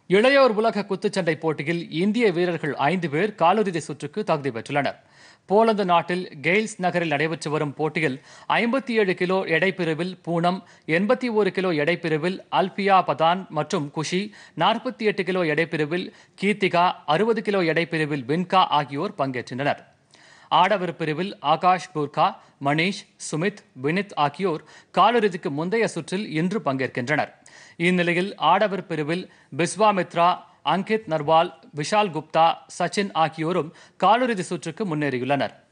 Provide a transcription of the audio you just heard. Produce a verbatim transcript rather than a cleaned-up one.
இளையோர் உலக குத்துச்சண்டை போட்டியில் இந்திய வீரர்கள் ஐந்து பேர் காலிறுதி சுற்றுக்கு தகுதி பெற்றுள்ளனர். போலந்து நாட்டில் கெய்ல்ஸ் நகரில் நடைபெற்று வரும் போட்டியில் ஐம்பத்தி ஏழு கிலோ எடைப்பிரிவில் பூனம், எண்பத்தி ஒரு கிலோ எடைப்பிரிவில் அல்பியா பதான் மற்றும் குஷி, நாற்பத்தி எட்டு கிலோ எடைப்பிரிவில் கீர்த்திகா, அறுபது கிலோ எடைப்பிரிவில் வின்கா ஆகியோர் பங்கேற்றனர். ஆடவர் பிரிவில் ஆகாஷ் கூர்கா, மணீஷ், சுமித், வினித் ஆகியோர் காலிறுதிக்கு முந்தைய சுற்றில் இன்று பங்கேற்கின்றனர். இந்நிலையில் ஆடவர் பிரிவில் பிஸ்வாமித்ரா, அங்கித் நர்வால், விஷால் குப்தா, சச்சின் ஆகியோரும் காலிறுதி சுற்றுக்கு முன்னேறியுள்ளனர்.